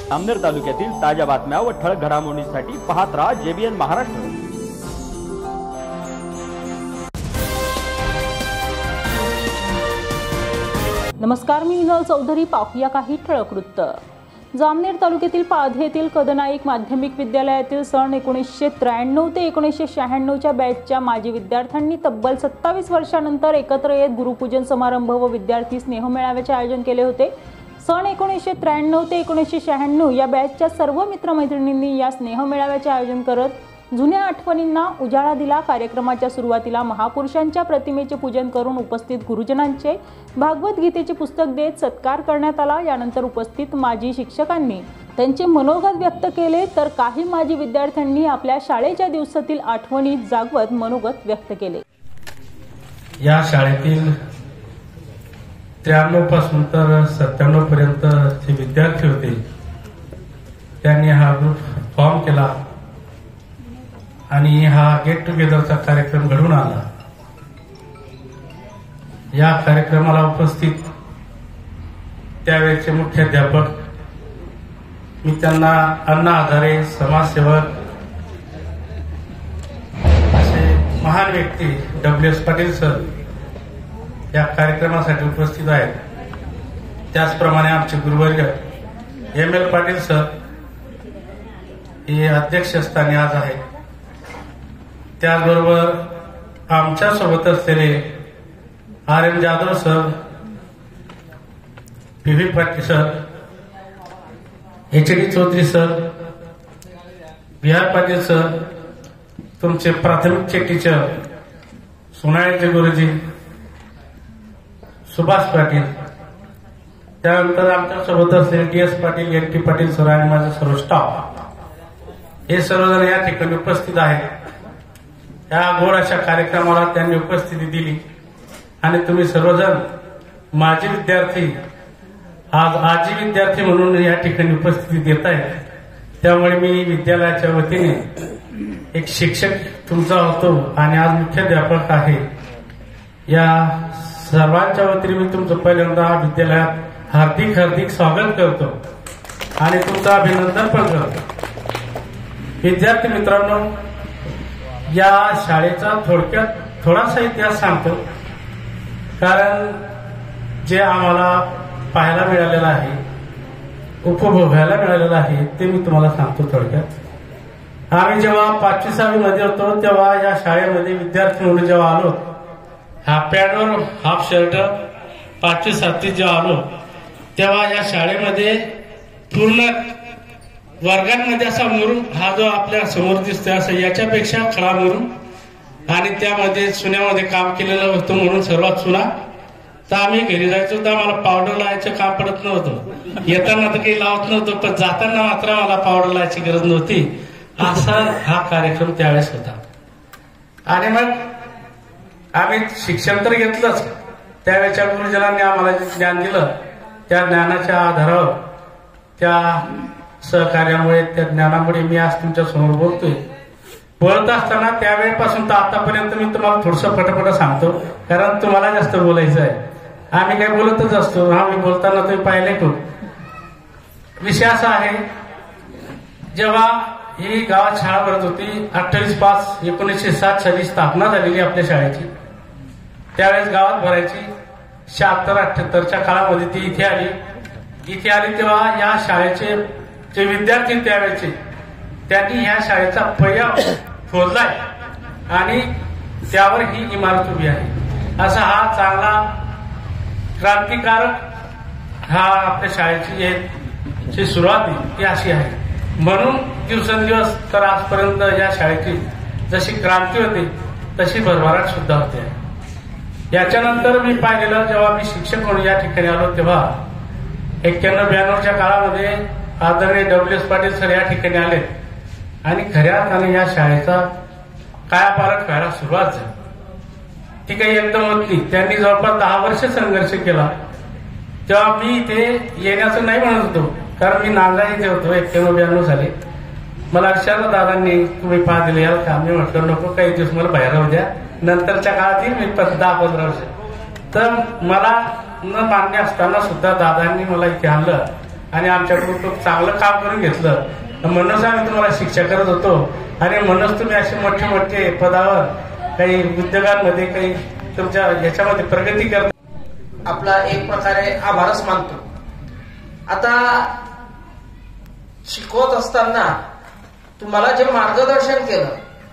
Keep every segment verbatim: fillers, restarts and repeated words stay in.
जामनेर तालुक्यातील ताज्या बातम्या व ठळक घडामोडींसाठी पाहत राहा जेबीएन महाराष्ट्र। नमस्कार, मी हिनल चौधरी। पाहूया काही ठळक वृत्त। जामनेर तालुक्यातील पाधे येथील कदनाईक माध्यमिक विद्यालयातील सन एकोणीसशे त्र्याण्णव ते एकोणीसशे शहाण्णव च्या बॅचच्या माजी विद्यार्थ्यांनी तब्बल सत्तावीस वर्षानंतर एकत्र येत गुरुपूजन समारंभ व विद्यार्थी स्नेह मेळाव्याचे आयोजन केले होते। सन एकोणीसशे त्र्याण्णव ते एकोणीसशे शहाण्णव या बॅचच्या सर्व मित्रमैत्रिणींनी या स्नेह मेळाव्याचे आयोजन करत जुन्या आठवणींना उजाळा दिला। कार्यक्रमाच्या सुरुवातीला महापुरुषांच्या प्रतिमेचे पूजन करून उपस्थित गुरुजनांचे भागवत गीतेचे पुस्तक देत सत्कार करण्यात आला। यानंतर उपस्थित माजी शिक्षकांनी त्यांचे मनोगत व्यक्त केले, तर काही माजी विद्यार्थ्यांनी आपल्या शाळेच्या दिवसातील आठवणी जागवत मनोगत व्यक्त केले। या शाळेतील त्र्याण्णव पासून तर सत्त्याण्णव पर्यंत जे विद्यार्थी होते त्यांनी हा ग्रुप फॉर्म केला आणि हा गेट टुगेदरचा कार्यक्रम घडून आला। या कार्यक्रमाला उपस्थित त्यावेळेचे मुख्याध्यापक, मी त्यांना अण्णा हजारे समाजसेवक असे महान व्यक्ती डब्ल्यू एस पाटील सर या कार्यक्रमासाठी उपस्थित आहेत। त्याचप्रमाणे आमचे गुरुवर्य एम एल पाटील सर हे अध्यक्षस्थानी आज आहेत। त्याचबरोबर आमच्या सोबत असलेले R M Jadhav sir, P V Patil sir, H D Chaudhari sir, B R Patil sir, तुमचे प्राथमिकचे टीचर सोनाळेचे गुरुजी सुभाष पाटील, त्यानंतर आमच्या सोबत असलेले D S Patil, N T Patil sir आणि माझा सर्व स्टाफ, हे सर्वजण या ठिकाणी उपस्थित आहेत। या गोड अशा कार्यक्रमाला त्यांनी उपस्थिती दिली आणि तुम्ही सर्वजण माजी विद्यार्थी आज आजी विद्यार्थी म्हणून या ठिकाणी उपस्थिती देत आहेत। त्यामुळे मी विद्यालयाच्या वतीने एक शिक्षक तुमचा होतो आणि आज मुख्याध्यापक आहे, या सर्वांच्या वतीने मी तुमचं पहिल्यांदा विद्यालयात हार्दिक हार्दिक स्वागत करतो आणि तुमचं अभिनंदन पण करतो। विद्यार्थी मित्रांनो, या शाळेचा थोडक्यात थोडासा इतिहास सांगतो, कारण जे आम्हाला पाहायला मिळालेलं आहे, उपभोगायला मिळालेलं आहे, ते मी तुम्हाला सांगतो थोडक्यात। आम्ही जेव्हा पाचवी सहावी मध्ये होतो तेव्हा या शाळेमध्ये विद्यार्थी म्हणून जेव्हा आलो, हाफ पॅन्टवर हाफ शर्ट, पाचवी सातवी जेव्हा आलो तेव्हा या शाळेमध्ये पूर्ण वर्गांमध्ये असा मुरुम, हा जो आपल्या समोर दिसतोय असं याच्यापेक्षा खडा मुरुम, आणि त्यामध्ये चुन्यामध्ये काम केलेलं होतं म्हणून सर्वात चुना। तर आम्ही घरी जायचो तर आम्हाला पावडर लावायचं काम पडत नव्हतं, येताना तर काही लावत नव्हतं, पण जाताना मात्र मला पावडर लावायची गरज नव्हती। असा हा कार्यक्रम त्यावेळेस होता। आणि मग आम्ही शिक्षण तर घेतलंच, त्यावेळेच्या गुरुजनांनी आम्हाला जे ज्ञान दिलं त्या ज्ञानाच्या आधारावर, त्या सहकार्यामुळे, त्या ज्ञानामुळे मी आज तुमच्या समोर बोलतोय। बोलत असताना त्यावेळेपासून तर आतापर्यंत मी तुम्हाला थोडंसं पटापट सांगतो, कारण तुम्हाला जास्त बोलायचं आहे। आम्ही काय बोलतच असतो, आम्ही बोलताना तुम्ही पाहिले तो विषय असा आहे, जेव्हा ही गावात शाळा भरत होती, अठ्ठावीस पाच एकोणीसशे सात साली स्थापना झालेली आपल्या शाळेची, त्यावेळेस गावात भरायची। शहात्तर अठ्ठ्याहत्तरच्या काळामध्ये ती इथे आली। इथे आली तेव्हा या शाळेचे जे विद्यार्थी त्यावेळेचे, त्यांनी या शाळेचा पहिया खोदलाय आणि त्यावर ही इमारत उभी आहे। असा हा चांगला क्रांतिकारक हा आपल्या शाळेची जी सुरुवात ती अशी आहे। म्हणून दिवसेंदिवस तर आजपर्यंत या शाळेची जशी क्रांती होती तशी भरभराट सुद्धा होते। याच्यानंतर मी पाहिलेलं, जेव्हा मी शिक्षक म्हणून या ठिकाणी आलो तेव्हा एक्क्याण्णव ब्याण्णवच्या काळामध्ये आदरणीय डब्ल्यू एस पाटील सर या ठिकाणी आले आणि खऱ्या अर्थाने या शाळेचा कायापालट व्हायला सुरुवात झाली। ती काही एकदम होती, त्यांनी जवळपास दहा वर्ष संघर्ष केला। तेव्हा मी इथे येण्याचं नाही म्हणत होतो, कारण मी नांदा इथे होतो एक्क्याण्णव ब्याण्णव साली। मला विचारलं दादांनी, तुम्ही पाहा दिले याल का? मी म्हटलं नको, काही दिवस मला बाहेर राहू द्या, नंतरच्या काळात येईल मी दहा पंधरा वर्ष। तर मला न मान्य असताना सुद्धा दादांनी मला इथे आणलं आणि आमच्याकडून खूप चांगलं काम करून घेतलं. म्हणूनच आम्ही तुम्हाला शिक्षा करत होतो आणि म्हणूनच तुम्ही असे मोठे मोठे पदावर काही उद्योगांमध्ये काही तुमच्या याच्यामध्ये प्रगती करता. आपला एक प्रकारे आभारच मानतो. आता शिकवत असताना तुम्हाला जे मार्गदर्शन केलं,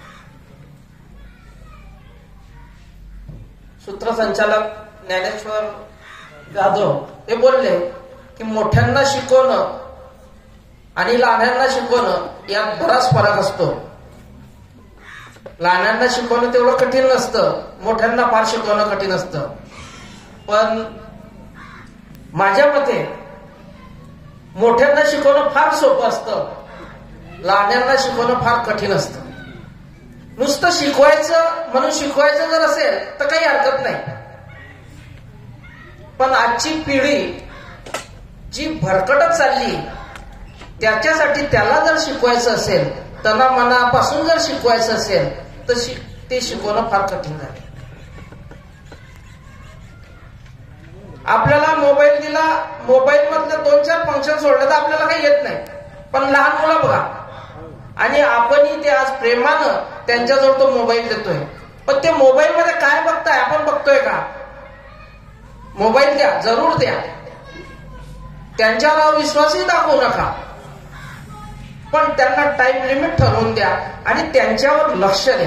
सूत्रसंचालक ज्ञानेश्वर जाधव ते बोलले की मोठ्यांना शिकवणं आणि लहान्यांना शिकवणं यात बराच फरक असतो. लहान्यांना शिकवणं तेवढं कठीण नसतं, मोठ्यांना फार शिकवणं कठीण असतं. पण माझ्या मते मोठ्यांना शिकवणं फार सोपं असतं, लहान्यांना शिकवणं फार कठीण असतं. नुसतं शिकवायचं म्हणून शिकवायचं जर असेल तर काही हरकत नाही. पण आजची पिढी जी भरकटत चालली त्याच्यासाठी त्याला जर शिकवायचं असेल, त्यांना मनापासून जर शिकवायचं असेल तर ते शिकवणं फार कठीण आहे. आपल्याला मोबाईल दिला, मोबाईल मधले दोन चार फंक्शन सोडले तर आपल्याला काही येत नाही. पण लहान मुलं बघा, आणि आपणही ते आज प्रेमानं त्यांच्याजवळ तो मोबाईल देतोय. पण ते मोबाईल मध्ये काय बघताय आपण बघतोय का? मोबाईल द्या, जरूर द्या, त्यांच्यावर विश्वासही दाखवू नका, पण त्यांना टाइम लिमिट ठरवून द्या आणि त्यांच्यावर लक्ष द्या.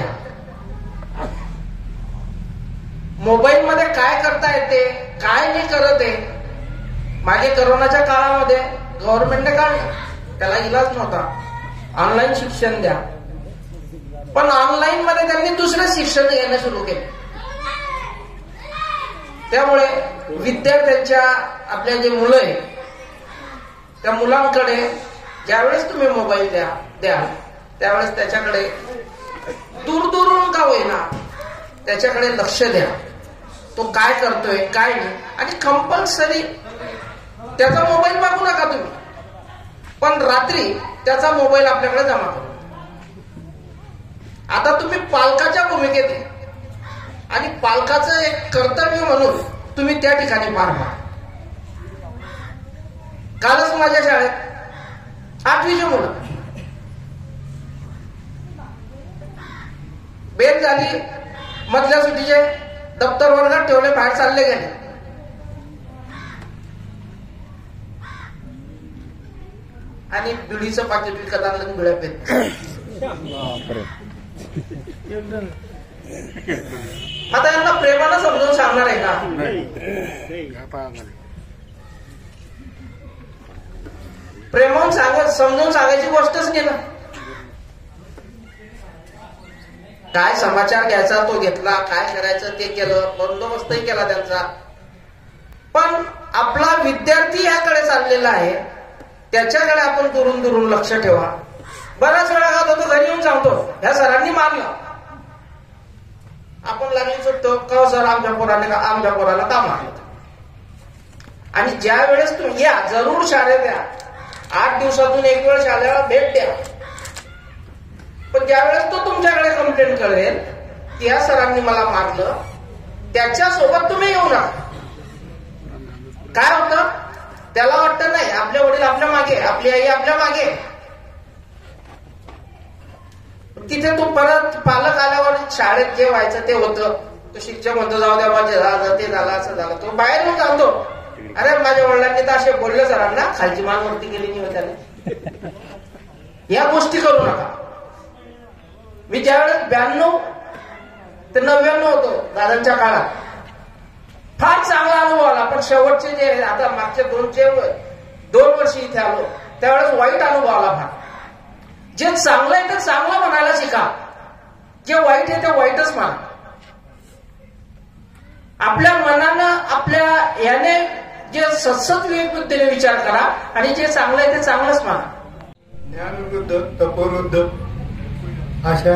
मोबाईल मध्ये काय करता येते, काय नाही करत आहे. मागे करोनाच्या काळामध्ये गव्हर्नमेंटने काढलं, त्याला इलाज नव्हता, ऑनलाईन शिक्षण द्या. पण ऑनलाईन मध्ये त्यांनी दुसरं शिक्षण घेणं सुरू केलं. त्यामुळे विद्यार्थ्यांच्या आपल्या जे मुलं आहे त्या मुलांकडे ज्यावेळेस तुम्ही मोबाईल द्या द्या त्यावेळेस त्याच्याकडे दूर दूरून का होईना त्याच्याकडे लक्ष द्या. तो काय करतोय काय नाही, आणि कंपल्सरी त्याचा मोबाईल मागू नका तुम्ही, पण रात्री त्याचा मोबाईल आपल्याकडे जमा करू. आता तुम्ही पालकाच्या भूमिकेत आहे आणि पालकाचं एक कर्तव्य म्हणून तुम्ही त्या ठिकाणी पार पाडा. कालच माझ्या शाळेत आठवीची मुलं बेल झाली, मधल्या सुट्टीचे दप्तर वर्गात ठेवले, बाहेर चालले गेले. आणि बिडीचं पाकिट विकत आणलं, बिड्या पेत. आता यांना प्रेमानं समजून सांगणार आहे का? प्रेमानं सांगत समजून सांगायची गोष्टच नाही ना. काय समाचार घ्यायचा तो घेतला, काय करायचं ते केलं, बंदोबस्तही केला त्यांचा. पण आपला विद्यार्थी याकडे चाललेला आहे, त्याच्याकडे आपण दुरून दुरून लक्ष ठेवा. बराच वेळा का होतो, घरी येऊन सांगतो ह्या सरांनी मारलं, आपण लागली सुटतो का सर आमच्या पोराने का आमच्या पोराला का मारलं. आणि ज्या वेळेस तुम्ही या जरूर शाळेत द्या, आठ दिवसातून एक वेळ शाळेला भेट द्या. पण ज्यावेळेस तो तुमच्याकडे कंप्लेंट करेल की या सरांनी मला मारलं, त्याच्यासोबत तुम्ही येऊ नका. काय होतं, त्याला वाटतं नाही आपले वडील आपल्या मागे, आपली आई आपल्या मागे. तिथे तो परत पालक आल्यावर शाळेत जे व्हायचं ते होतं. तो शिक्षक म्हणतो जाऊ द्या माझे झालं ते झालं असं झालं. तो बाहेर येऊन सांगतो अरे माझ्या वडिलांनी तर असे बोलले सरांना, खालची मान वरती केली नाही त्याने. या गोष्टी करू नका. मी ज्यावेळेस ब्याण्णव ते नव्याण्णव होतो दादांच्या काळात, फार चांगला अनुभव आला. पण शेवटचे जे आता मागच्या दोनचे दोन वर्ष इथे आलो त्यावेळेस वाईट अनुभव आला फार. जे चांगलं आहे ते चांगलं म्हणायला शिका, जे वाईट आहे ते वाईटच म्हणा. आपल्या मनानं आपल्या याने जे सतसत विवेकबुद्धीने विचार करा आणि जे चांगलं आहे ते चांगलंच म्हणा. ज्ञानवृद्ध तपोवृद्ध अशा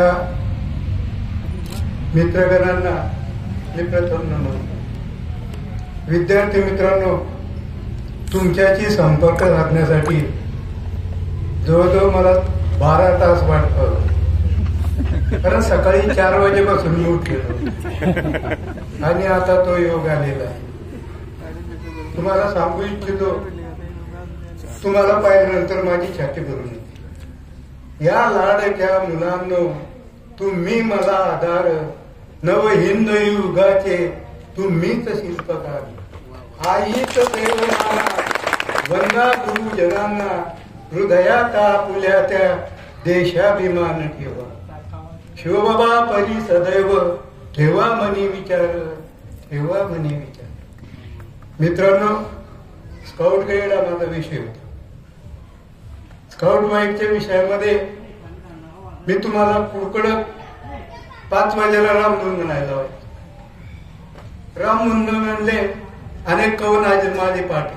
मित्रगणांना मी प्रथम नमस्कार. विद्यार्थी मित्रांनो, तुमच्याशी संपर्क साधण्यासाठी जवळजवळ मला बारा तास वाट पाहतो, कारण सकाळी चार वाजेपासून मी उठलेलो आणि आता तो योग आलेला आहे. तुम्हाला सांगू इच्छितो तुम्हाला पाहिल्यानंतर माझी छाती भरून येते. या लाडक्या मुलांनो, तुम्ही मला आधार, नव हिंद युगाचे तुम्हीच शिल्पकार. आईच देवनाना वंदा गुरुजनांना, हृदयात आपुल्या त्या देशाभिमान ठेवा. शिवबाबा परी सदैव ठेवा मनी विचार, ठेवा मनी विचार. मित्रांनो, स्काउट गाईड हा माझा विषय होता. स्काउट गाईडच्या विषयामध्ये मी तुम्हाला पुढकडं पाच वाजेला रामधून म्हणायला हवं. रामधून म्हणले अनेक कवन आज माझे पाठ.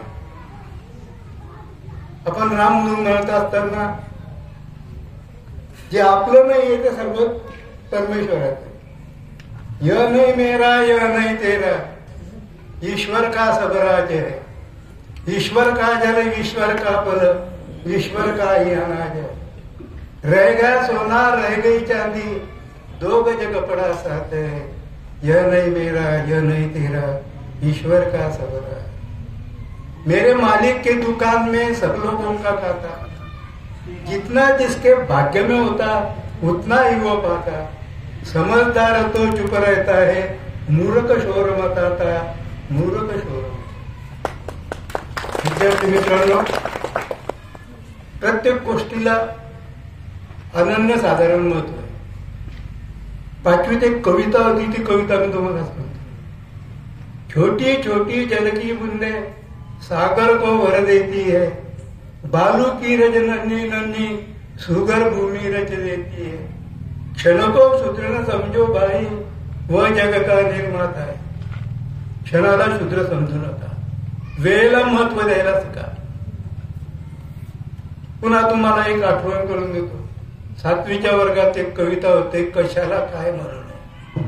आपण रामधून म्हणत असताना जे आपलं नाही ते सर्व परमेश्वराचं. य नाही मेरा य नाही तेरा, ईश्वर का सबराज है. ईश्वर का जल ईश्वर का पल, ईश्वर का ही अनाज. रह गया सोना रह गई चांदी, दो गज कपड़ा साथ है. यह नहीं मेरा यह नहीं तेरा, ईश्वर का सबरा. मेरे मालिक के दुकान में सब लोगों का खाता, जितना जिसके भाग्य में होता उतना ही वो पाता. समझदार तो चुप रहता है, मूर्ख शोर मचाता, मूर्ख शोर. विद्यार्थी मित्रांनो, प्रत्येक गोष्टीला अनन्य साधारण महत्व आहे. पाचवीत एक कविता होती, ती कविता मी तुम्हाला सांगतो. छोटी छोटी जल की बूंदे सागर को भर देती है, बालू की रज नन्ही नन्ही सुगर भूमि रच देती है. क्षण को शूद्र न समझो भाई, वह जग का निर्माता है. क्षणाला शूद्र समजू नका, वेळेला महत्व द्यायला शिका. पुन्हा तुम्हाला एक आठवण करून देतो. सातवीच्या वर्गात एक कविता होते, कशाला काय म्हणू नये.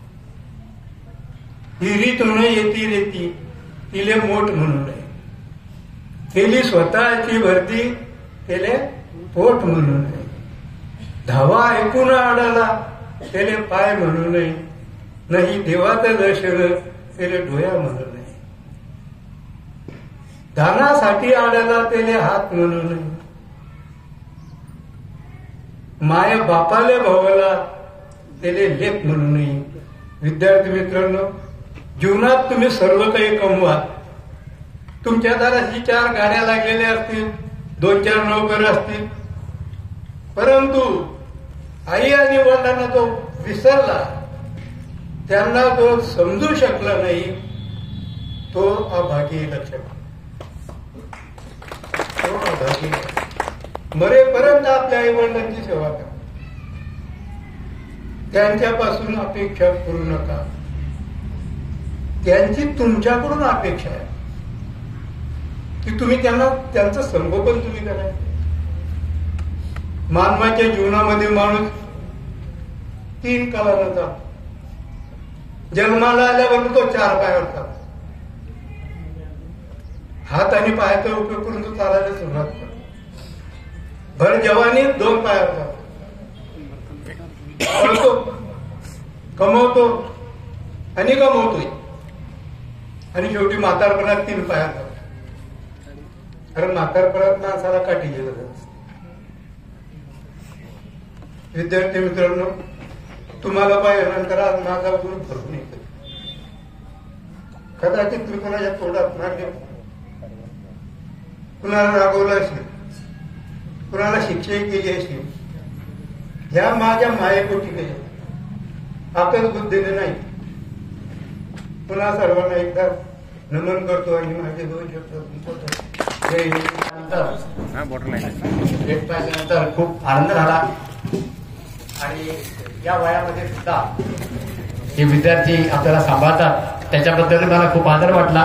हिरीतून येती रेती तिले मोठ म्हणू नये, केली स्वतःची भरती केले पोट म्हणू नये. धावा ऐकून आडाला केले पाय म्हणू नये, नाही देवाचं दर्शन केले डोया म्हणू नये. दानासाठी आडाला केले हात म्हणू नये, माया बापाले भावाला त्याले लेख म्हणू नये. विद्यार्थी मित्रांनो, जीवनात तुम्ही सर्व काही कमवा. तुमच्या दाराशी चार गाड्या लागलेल्या असतील, दोन चार नोकर असतील, परंतु आई आणि वडिलांना जो विसरला, त्यांना जो समजू शकला नाही, तो अभागी. लक्षात, तो अभागी. मरेपर्यंत आपल्या आई वडिलांची सेवा करा. त्यांच्यापासून अपेक्षा करू नका. त्यांची तुमच्याकडून अपेक्षा आहे की तुम्ही त्यांना त्यांचं संगोपन तुम्ही करा. मानवाच्या जीवनामध्ये माणूस तीन कालानं जातो. जन्माला आल्यावर तो चार पायावर चालतो. हात आणि पायाचा उपयोग करून तो चालायला सुरुवात करतो. भर जवानी दोन पायावर जातो, कमवतो आणि गमवतोय, आणि शेवटी म्हातारपणात तीन पायावर जातो. कारण म्हातारपणात माणसाला काठी गेलं जात. विद्यार्थी मित्रांनो, तुम्हाला पाहिल्यानंतर आज माझा गुरु भरून येतो. कदाचित तुम्ही कोणाच्या तोंडात मारले, कुणाला रागवलं असेल, कुणाला शिक्षा केली असेल, ह्या माझ्या मायेपोटी गेल्या. आपल्याच बुद्धीने नाही. पुन्हा सर्वांना एकदा नमन करतो आणि माझे दोन शब्द भेट पाहिल्यानंतर खूप आनंद झाला. आणि या वयामध्ये सुद्धा हे विद्यार्थी आपल्याला सांभाळतात, त्याच्याबद्दल मला खूप आदर वाटला.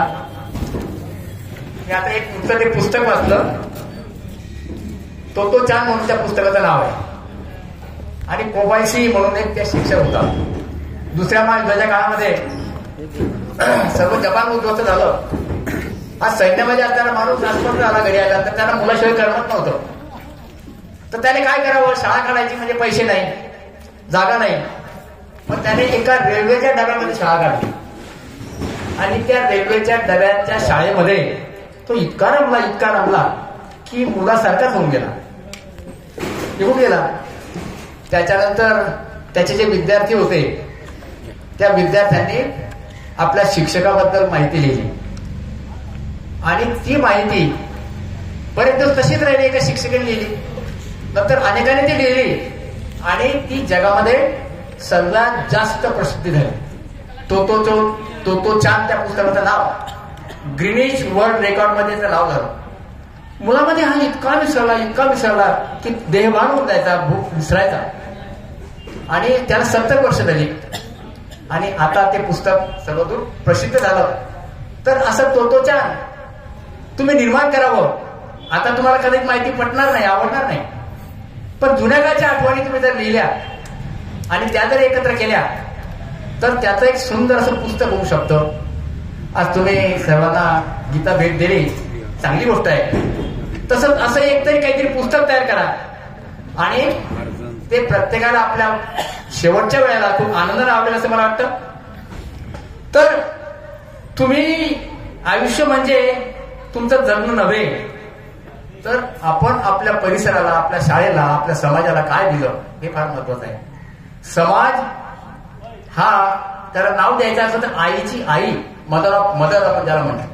मी आता एक पुस्तक एक पुस्तक वाचलं, तो तो चांद म्हणून त्या पुस्तकाचं नाव आहे. आणि कोबायसी म्हणून एक त्या शिक्षक होता. दुसऱ्या महायुद्धाच्या काळामध्ये सर्व जपान उद्ध्वस्त झालं. आज सैन्यामध्ये असताना माणूस ट्रान्सफर झाला घरी आला, तर त्यांना मुलाशिवाय करमत नव्हतं. तर त्याने काय करावं, शाळा काढायची म्हणजे पैसे नाही, जागा नाही. मग त्याने एका रेल्वेच्या डब्यामध्ये शाळा काढली. आणि त्या रेल्वेच्या डब्याच्या शाळेमध्ये तो इतका रमला इतका रमला की मुलासारखाच होऊन गेला, निघून गेला. त्याच्यानंतर त्याचे जे विद्यार्थी होते त्या विद्यार्थ्यांनी आपल्या शिक्षकाबद्दल माहिती लिहिली आणि ती माहिती बरेच दिवस तशीच राहिली, एका शिक्षकाने लिहिली. नंतर अनेकांनी ती लिहिली आणि ती जगामध्ये सर्वात जास्त प्रसिद्धी झाली. तो तो तो तो तो चांद त्या पुस्तकाचं नाव ग्रीनिच वर्ल्ड रेकॉर्ड मध्ये त्याचं नाव झालं. मुलामध्ये हा इतका मिसळला इतका मिसळला की देहभान होऊन जायचा, भूक विसरायचा. आणि त्याला सत्तर वर्ष झाली आणि आता ते पुस्तक सर्वदूर प्रसिद्ध झालं. तर असं तो तो चांद तुम्ही निर्माण करावं. आता तुम्हाला कदाचित माहिती पटणार नाही, आवडणार नाही, पण जुन्या काळच्या आठवणी तुम्ही जर लिहिल्या आणि त्या जर एकत्र केल्या तर त्याचं एक सुंदर असं पुस्तक होऊ शकतं. आज तुम्ही सर्वांना गीता भेट दिली, चांगली गोष्ट आहे. तसंच असं एकतरी काहीतरी पुस्तक तयार करा आणि ते प्रत्येकाला आपल्या शेवटच्या वेळेला खूप आनंदाने आवडेल असं मला वाटतं. तर तुम्ही आयुष्य म्हणजे तुमचं जगणं नव्हे, तर आपण आपल्या परिसराला, आपल्या शाळेला, आपल्या समाजाला काय दिलं हे फार महत्वाचं आहे. समाज हा त्याला नाव द्यायचं असं तर आईची आई, मदर ऑफ मदर आपण ज्याला म्हणतो.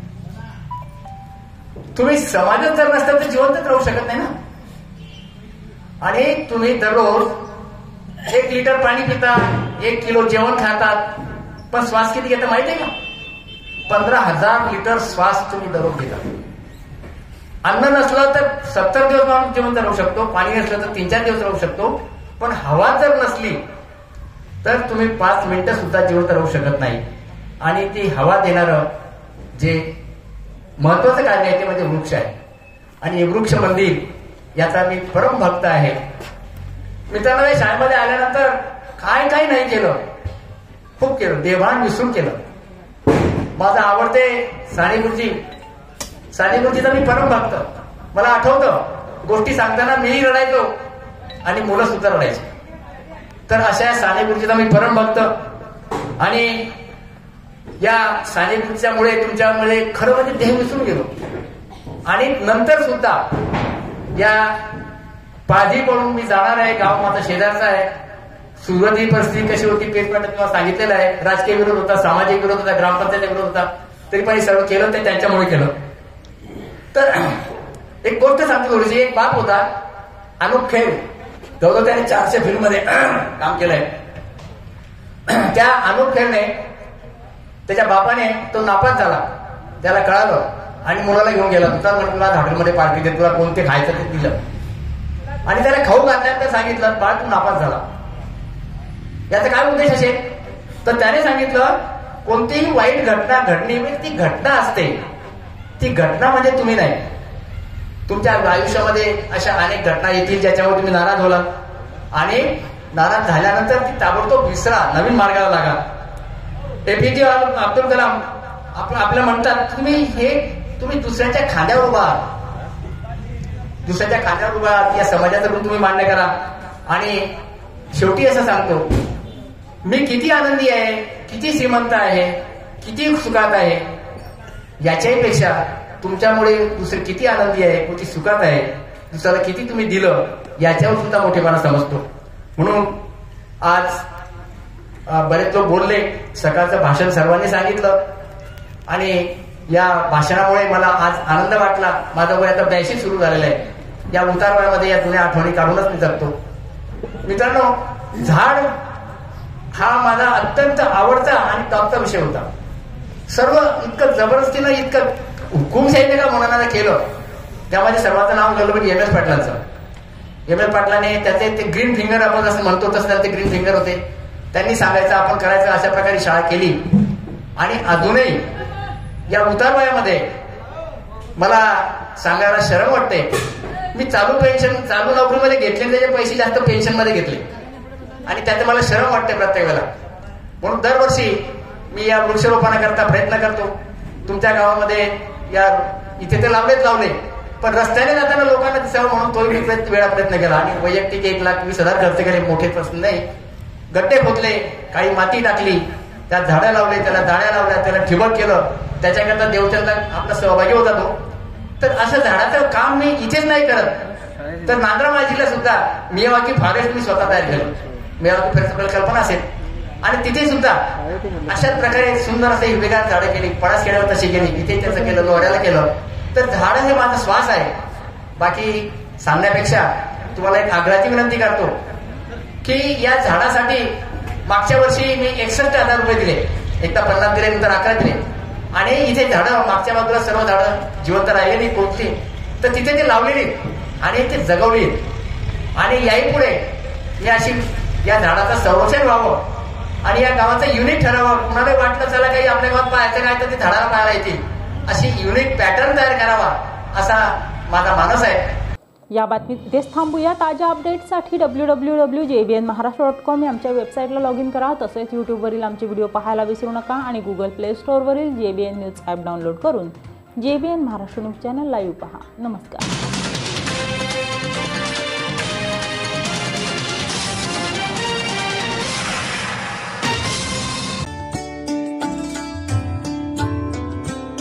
तुम्ही समाजात जर नसतात तर जिवंतच राहू शकत नाही ना. आणि तुम्ही दररोज एक लिटर पाणी पिता, एक किलो जेवण खातात, पण श्वास किती घेता माहिती आहे का? पंधरा हजार लिटर श्वास तुम्ही दररोज घेता. अन्न नसलं तर सत्तर दिवस माणूस जिवंत राहू शकतो, पाणी नसलं तर तीन चार दिवस राहू शकतो, पण हवा जर नसली तर तुम्ही पाच मिनिटं सुद्धा जिवंत राहू शकत नाही. आणि ती हवा देणारं जे महत्वाचं कार्य आहे ते म्हणजे वृक्ष आहे. आणि हे वृक्ष मंदिर याचा मी परम भक्त आहे. मित्रांनो, शाळेमध्ये आल्यानंतर काय काय नाही केलं, खूप केलं, देवाण विसरून केलं. माझं आवडते साने गुरुजी, साने गुरुजीचा मी परम भक्त. मला आठवतं गोष्टी सांगताना मीही रडायचो आणि मुलं सुद्धा रडायची. तर अशा साने गुरुजीचा मी परम भक्त. आणि या साने गुरुजीच्यामुळे, तुमच्यामुळे खरं म्हणजे देह विसरून गेलो. आणि नंतर सुद्धा या पाधी पडून मी जाणार आहे. गाव माझा शेजारचा आहे. सुरुवाती परिस्थिती कशी होती पेट तुम्हाला सांगितलेलं आहे. राजकीय विरोध होता, सामाजिक विरोध होता, ग्रामपंचायत विरोध होता, तरी पण सर्व केलं ते त्यांच्यामुळे केलं. तर एक गोष्ट सांगतो थोडीशी. एक बाप होता अनुप खेर, जवळजवळ त्याने चारशे फिल्म मध्ये काम केलंय. त्या अनुप खेरने त्याच्या बापाने तो नापास झाला, त्याला कळालं आणि मुलाला घेऊन गेला. तुला तुला हॉटेलमध्ये पार्टी दे, तुला कोणते खायचं ते दिलं आणि त्याला खाऊ घातल्यानंतर सांगितलं बाळ तू नापास झाला. याचा काय उद्देश असेल तर त्याने सांगितलं कोणतीही वाईट घटना घडली म्हणजे ती घटना असते, ती घटना म्हणजे तुम्ही नाही. तुमच्या आयुष्यामध्ये अशा अनेक घटना येतील ज्याच्यावर तुम्ही नाराज होला आणि नाराज झाल्यानंतर ती ताबडतोब विसरा, नवीन मार्गाला लागा. एपीजे अब्दुल कलाम आपल्याला म्हणतात तुम्ही हे तुम्ही दुसऱ्याच्या खांद्यावर उभा आहात, दुसऱ्याच्या खांद्यावर उभा आहात, या समाजाचं रूप तुम्ही मान्य करा. आणि शेवटी असं सांगतो मी किती आनंदी आहे, किती श्रीमंत आहे, किती सुखात आहे, याच्याही पेक्षा तुमच्यामुळे दुसरे किती आनंदी आहे, किती सुखात आहे, दुसऱ्याला किती तुम्ही दिलं याच्यावर सुद्धा मोठेपणा समजतो. म्हणून आज बरेच लोक बोलले, सकाळचं भाषण सर्वांनी सांगितलं आणि या भाषणामुळे मला आज आनंद वाटला. माझं वय आता ब्याऐंशी सुरू झालेलं आहे. या उतार वयामध्ये या जुन्या आठवणी काढूनच मी जगतो. मित्रांनो, झाड हा माझा अत्यंत आवडता आणि टॉपचा विषय होता. सर्व इतकं जबरदस्तीनं, इतकं हुकुमशाहीने का मनानं केलं, त्यामध्ये सर्वांचं नाव गेलं म्हणजे एम एस पाटलांचं. एम एस पाटलाने त्याचे ते ग्रीन फिंगर आपण जसं म्हणतो तसं ते ग्रीन फिंगर होते. त्यांनी सांगायचं आपण करायचं अशा प्रकारे शाळा केली. आणि अजूनही या उतार वयामध्ये मला सांगायला शरम वाटते, मी चालू पेन्शन चालू नोकरीमध्ये घेतले, त्याचे पैसे जास्त पेन्शन मध्ये घेतले आणि त्याचं मला शरम वाटते प्रत्येक वेळेला. म्हणून दरवर्षी मी या वृक्षारोपणाकरता प्रयत्न करतो. तुमच्या गावामध्ये या इथे ते लावलेच लावले, पण रस्त्याने जाताना लोकांना दिसावं म्हणून तोही मी वेळा प्रयत्न केला आणि वैयक्तिक एक लाख वीस हजार खर्च केले. मोठे प्रश्न नाही. गड्डे खोदले, काही माती टाकली, त्यात झाडं लावले, त्याला दाण्या लावल्या, त्याला ठिबक केलं. त्याच्याकरता देवचंदा आपला सहभागी होता तो. तर असं झाडाचं काम मी इथेच नाही करत, तर नांद्रा माझीला सुद्धा मियावाकी फॉरेस्ट मी स्वतः तयार केलं. मियावाकी फॉरेस्ट आपल्याला कल्पना असेल. आणि तिथे सुद्धा अशाच प्रकारे सुंदर असे हिरवेगार झाडं केली. पळस खेड्यावर तशी केली, इथे त्याचं केलं, लोऱ्याला केलं. तर झाड हे माझा श्वास आहे. बाकी सांगण्यापेक्षा तुम्हाला एक आग्रहाची विनंती करतो की या झाडासाठी मागच्या वर्षी मी एकसष्ट हजार रुपये दिले. एकदा पन्नास दिले, नंतर अकरा दिले. आणि इथे झाडं मागच्या बाजूला सर्व झाडं जिवंत राहिलेली कोणती, तर तिथे ते लावलेली आणि ते जगवली. आणि याही पुढे ही अशी या झाडाचं संरक्षण व्हावं आणि या गावाचं युनिक ठरावं. कुणाला वाटलं चला काही आपल्या गावात पाहायचं काय तर ते झाडाला पाहायला येतील, अशी युनिक पॅटर्न तयार करावा असा माझा मानस आहे. या बातमीत इथेच थांबूया. ताज्या अपडेट्ससाठी W W W J B N Maharashtra dot com या आमच्या वेबसाईटला लॉग इन करा. तसेच यूट्यूबवरील आमचे व्हिडिओ पाहायला विसरू नका आणि गुगल प्ले स्टोअरवरील J B N news app download करून J B N Maharashtra news channel live पहा. नमस्कार.